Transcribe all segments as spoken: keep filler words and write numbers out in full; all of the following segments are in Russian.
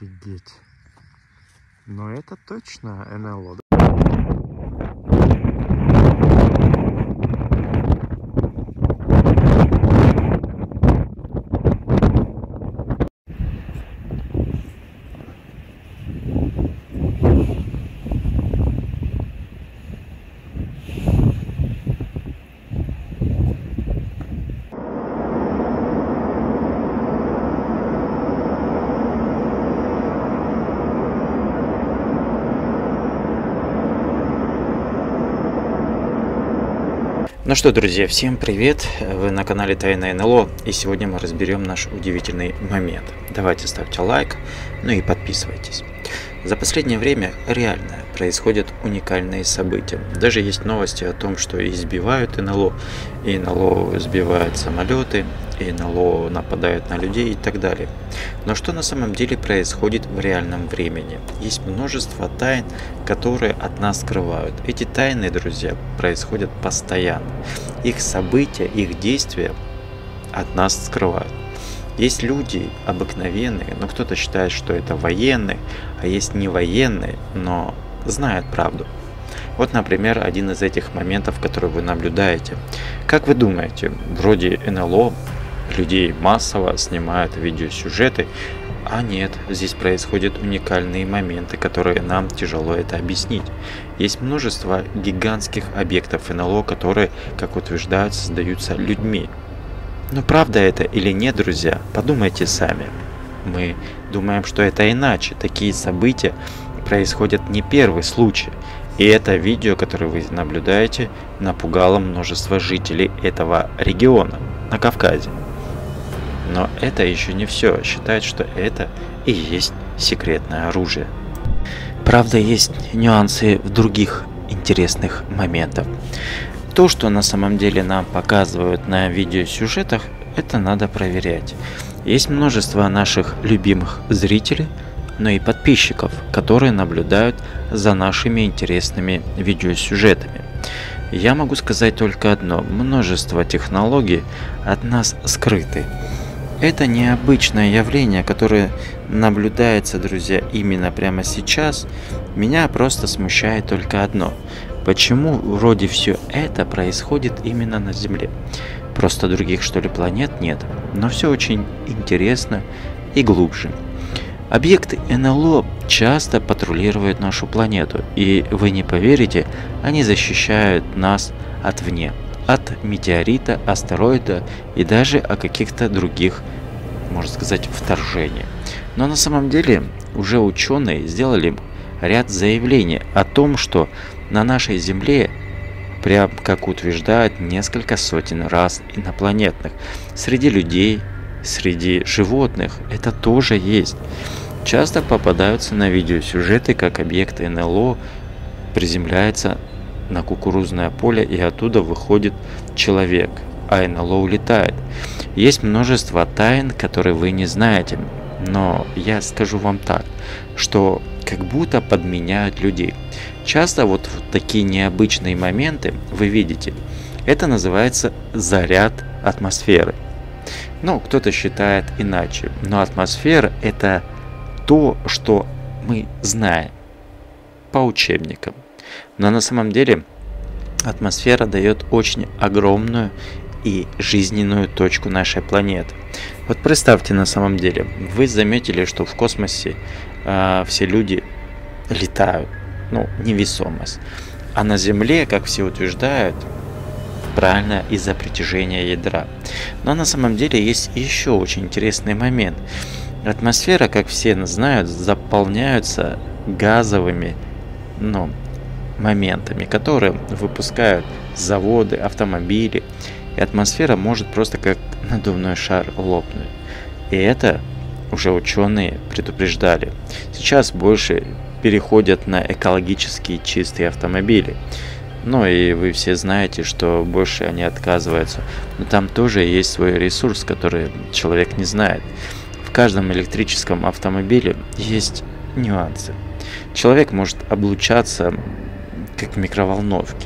Офигеть. Но это точно эн эл о, да? Ну что, друзья, всем привет! Вы на канале Тайна эн эл о, и сегодня мы разберем наш удивительный момент. Давайте ставьте лайк, ну и подписывайтесь. За последнее время реально происходят уникальные события. Даже есть новости о том, что избивают эн эл о, и эн эл о сбивают самолеты, и эн эл о нападают на людей и так далее. Но что на самом деле происходит в реальном времени? Есть множество тайн, которые от нас скрывают. Эти тайны, друзья, происходят постоянно. Их события, их действия от нас скрывают. Есть люди обыкновенные, но кто-то считает, что это военные, а есть не военные, но знают правду. Вот, например, один из этих моментов, который вы наблюдаете. Как вы думаете, вроде эн эл о людей массово снимают видеосюжеты, а нет, здесь происходят уникальные моменты, которые нам тяжело это объяснить. Есть множество гигантских объектов эн эл о, которые, как утверждают, создаются людьми. Но правда это или нет, друзья, подумайте сами. Мы думаем, что это иначе. Такие события происходят не первый случай. И это видео, которое вы наблюдаете, напугало множество жителей этого региона на Кавказе. Но это еще не все. Считают, что это и есть секретное оружие. Правда, есть нюансы в других интересных моментах. То, что на самом деле нам показывают на видеосюжетах, это надо проверять. Есть множество наших любимых зрителей, но и подписчиков, которые наблюдают за нашими интересными видеосюжетами. Я могу сказать только одно: множество технологий от нас скрыты. Это необычное явление, которое наблюдается, друзья, именно прямо сейчас. Меня просто смущает только одно: почему вроде все это происходит именно на Земле? Просто других, что ли, планет нет? Но все очень интересно и глубже. Объекты эн эл о часто патрулируют нашу планету, и вы не поверите, они защищают нас отвне, от метеорита, астероида и даже от каких-то других, можно сказать, вторжений. Но на самом деле уже ученые сделали ряд заявлений о том, что на нашей Земле, прям как утверждают, несколько сотен рас инопланетных. Среди людей, среди животных это тоже есть. Часто попадаются на видеосюжеты, как объекты эн эл о приземляется на кукурузное поле, и оттуда выходит человек, а эн эл о улетает. Есть множество тайн, которые вы не знаете, но я скажу вам так, что как будто подменяют людей. Часто вот такие необычные моменты вы видите. Это называется заряд атмосферы. Ну, кто-то считает иначе, но атмосфера — это то, что мы знаем по учебникам. Но на самом деле атмосфера дает очень огромную и жизненную точку нашей планеты. Вот представьте, на самом деле, вы заметили, что в космосе э, все люди летают, ну, невесомость. А на Земле, как все утверждают, правильно, из-за притяжения ядра. Но на самом деле есть еще очень интересный момент. Атмосфера, как все знают, заполняется газовыми, ну, моментами, которые выпускают заводы, автомобили. И атмосфера может просто как надувной шар лопнуть. И это уже ученые предупреждали. Сейчас больше переходят на экологически чистые автомобили. Ну и вы все знаете, что больше они отказываются. Но там тоже есть свой ресурс, который человек не знает. В каждом электрическом автомобиле есть нюансы. Человек может облучаться как в микроволновке.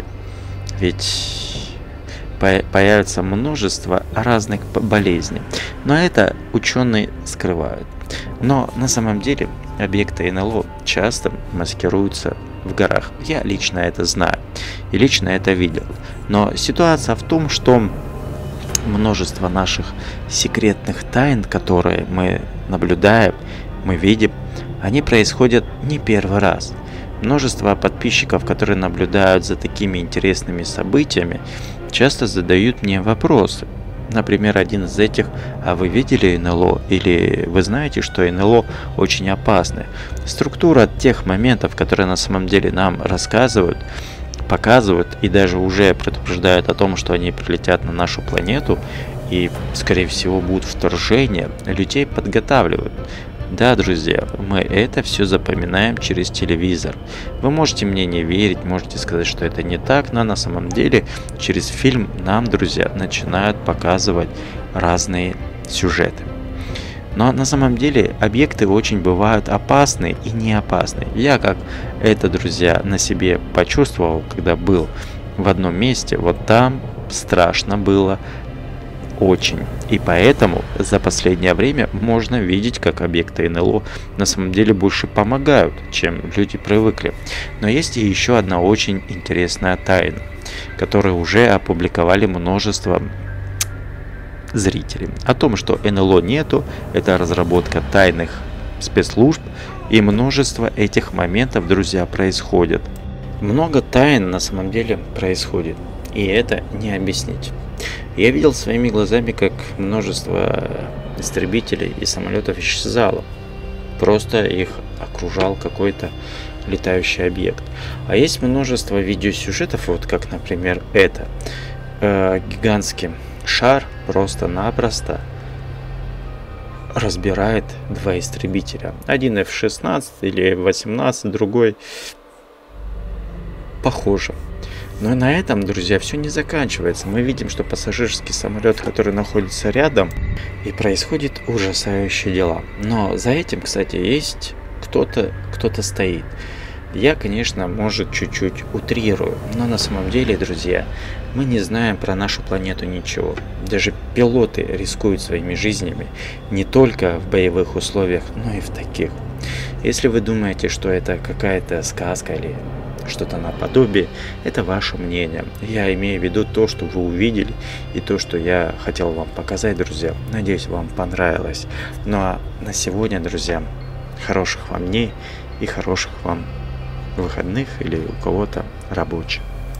Ведь появится множество разных болезней. Но это ученые скрывают. Но на самом деле объекты эн эл о часто маскируются в горах. Я лично это знаю и лично это видел. Но ситуация в том, что множество наших секретных тайн, которые мы наблюдаем, мы видим, они происходят не первый раз. Множество подписчиков, которые наблюдают за такими интересными событиями, часто задают мне вопросы. Например, один из этих: а вы видели эн эл о? Или вы знаете, что эн эл о очень опасны? Структура тех моментов, которые на самом деле нам рассказывают, показывают и даже уже предупреждают о том, что они прилетят на нашу планету и, скорее всего, будут вторжения, людей подготавливают. Да, друзья, мы это все запоминаем через телевизор. Вы можете мне не верить, можете сказать, что это не так, но на самом деле через фильм нам, друзья, начинают показывать разные сюжеты. Но на самом деле объекты очень бывают опасны и не опасны. Я как это, друзья, на себе почувствовал, когда был в одном месте, вот там страшно было. Очень. И поэтому за последнее время можно видеть, как объекты эн эл о на самом деле больше помогают, чем люди привыкли. Но есть и еще одна очень интересная тайна, которую уже опубликовали множество зрителей. О том, что эн эл о нету, это разработка тайных спецслужб, и множество этих моментов, друзья, происходит. Много тайн на самом деле происходит, и это не объяснить. Я видел своими глазами, как множество истребителей и самолетов исчезало. Просто их окружал какой-то летающий объект. А есть множество видеосюжетов, вот как, например, это. Э, гигантский шар просто-напросто разбирает два истребителя. Один эф шестнадцать или эф восемнадцать, другой похоже. Но на этом, друзья, все не заканчивается. Мы видим, что пассажирский самолет, который находится рядом, и происходят ужасающие дела. Но за этим, кстати, есть кто-то, кто-то стоит. Я, конечно, может, чуть-чуть утрирую, но на самом деле, друзья, мы не знаем про нашу планету ничего. Даже пилоты рискуют своими жизнями не только в боевых условиях, но и в таких. Если вы думаете, что это какая-то сказка или что-то наподобие, это ваше мнение. Я имею в виду то, что вы увидели, и то, что я хотел вам показать, друзья. Надеюсь, вам понравилось. Ну а на сегодня, друзья, хороших вам дней и хороших вам выходных или у кого-то рабочих.